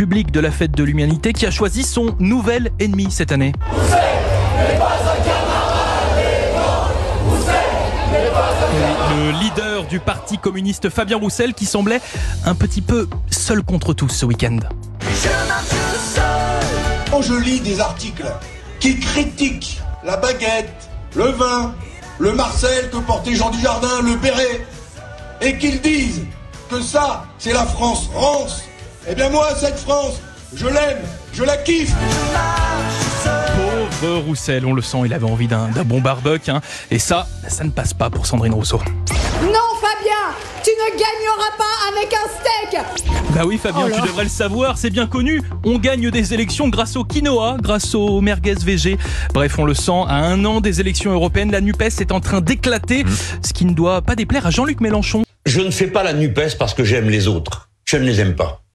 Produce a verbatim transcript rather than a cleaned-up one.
public de la fête de l'humanité qui a choisi son nouvel ennemi cette année. Le leader du parti communiste Fabien Roussel qui semblait un petit peu seul contre tous ce week-end. Quand je lis des articles qui critiquent la baguette, le vin, le Marcel que portait Jean Dujardin, le béret, et qu'ils disent que ça, c'est la France rance, eh bien moi, cette France, je l'aime, je la kiffe. Pauvre Roussel, on le sent, il avait envie d'un, d'un bon barbecue, hein, et ça, ça ne passe pas pour Sandrine Rousseau. Non Fabien, tu ne gagneras pas avec un steak. Bah oui Fabien, oh tu devrais le savoir, c'est bien connu. On gagne des élections grâce au quinoa, grâce au merguez V G. Bref, on le sent, à un an des élections européennes, la NUPES est en train d'éclater, mmh. ce qui ne doit pas déplaire à Jean-Luc Mélenchon. Je ne fais pas la NUPES parce que j'aime les autres. Je ne les aime pas.